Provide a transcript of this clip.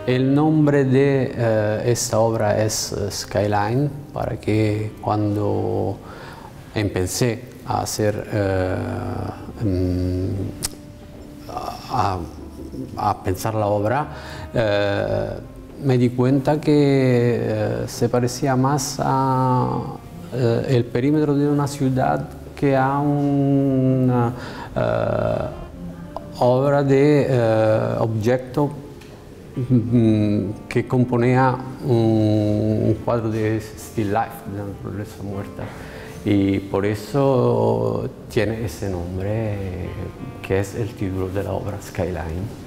El nombre de esta obra es Skyline, para que cuando empecé a hacer, a pensar la obra, me di cuenta que se parecía más a el perímetro de una ciudad que a una obra de objeto que componía un cuadro de still life, de la naturaleza muerta, y por eso tiene ese nombre que es el título de la obra, Skyline.